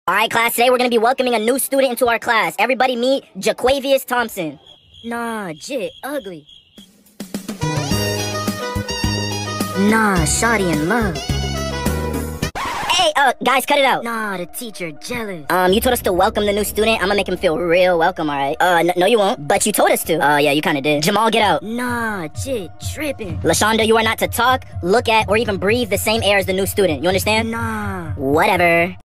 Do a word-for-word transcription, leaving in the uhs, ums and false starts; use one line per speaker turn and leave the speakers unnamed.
Alright, class, today we're gonna be welcoming a new student into our class. Everybody meet Jaquavius Thompson. Nah, Jit, ugly. Nah, shoddy in love. Hey, uh, guys, cut it out. Nah, the teacher jealous. Um, you told us to welcome the new student. I'm gonna make him feel real welcome, alright? Uh, no, you won't. But you told us to. Uh, yeah, you kinda did. Jamal, get out. Nah, Jit, tripping. LaShonda, you are not to talk, look at, or even breathe the same air as the new student. You understand? Nah. Whatever.